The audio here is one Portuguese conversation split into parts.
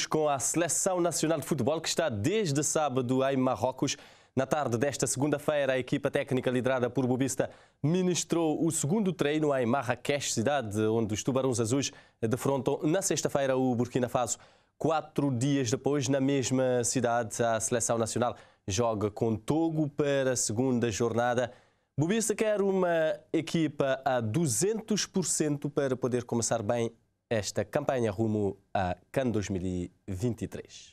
com a Seleção Nacional de Futebol, que está desde sábado em Marrocos. Na tarde desta segunda-feira, a equipa técnica liderada por Bobista ministrou o segundo treino em Marrakech, cidade onde os Tubarões Azuis defrontam na sexta-feira o Burkina Faso. 4 dias depois, na mesma cidade, a Seleção Nacional joga com Togo para a segunda jornada. Bobista quer uma equipa a 200% para poder começar bem esta campanha rumo à CAN 2023.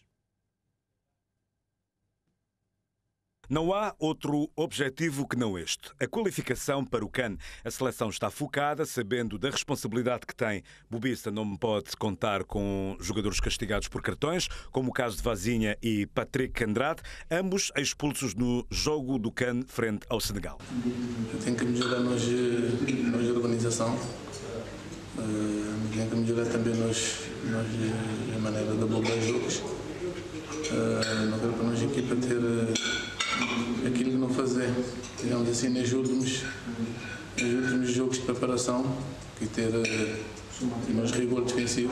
Não há outro objetivo que não este, a qualificação para o CAN. A seleção está focada, sabendo da responsabilidade que tem. Bobista não pode contar com jogadores castigados por cartões, como o caso de Vazinha e Patrick Andrade, ambos expulsos no jogo do CAN frente ao Senegal. Tem que melhorar na organização, tem que melhorar também na maneira de abordar jogos. Não quero para nós a equipa ter aquilo que não fazer, digamos assim, nos últimos jogos de preparação, que ter mais rigor defensivo,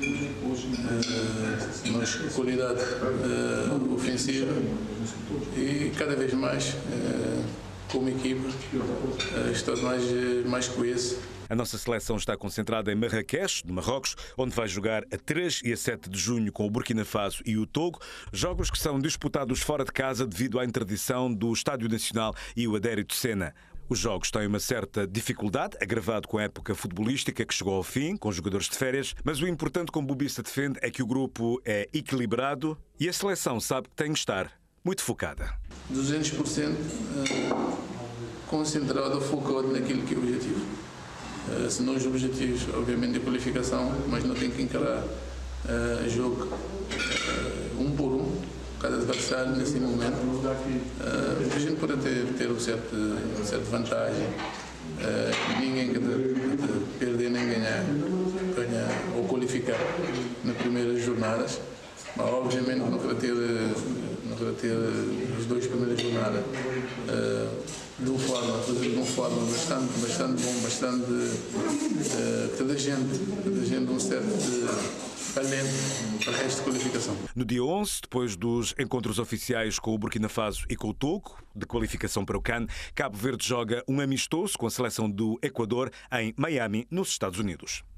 mais qualidade ofensiva e cada vez mais, como equipa, estar mais coeso. A nossa seleção está concentrada em Marrakech, no Marrocos, onde vai jogar a 3 e a 7 de junho com o Burkina Faso e o Togo, jogos que são disputados fora de casa devido à interdição do Estádio Nacional e o Adérito Senna. Os jogos têm uma certa dificuldade, agravado com a época futebolística que chegou ao fim, com jogadores de férias, mas o importante, como Bobista defende, é que o grupo é equilibrado e a seleção sabe que tem que estar muito focada. 200% concentrado, focado naquilo que é o objetivo. Se não os objetivos, obviamente, de qualificação, mas não tem que encarar jogo um por um, cada adversário nesse momento. A gente pode ter uma certa vantagem, ninguém quer perder nem ganhar ou qualificar nas primeiras jornadas, mas obviamente não quero ter as 2 primeiras jornadas de uma forma bastante bom, toda a gente um certo talento para o resto de qualificação. No dia 11, depois dos encontros oficiais com o Burkina Faso e com o Togo, de qualificação para o CAN, Cabo Verde joga um amistoso com a seleção do Equador em Miami, nos Estados Unidos.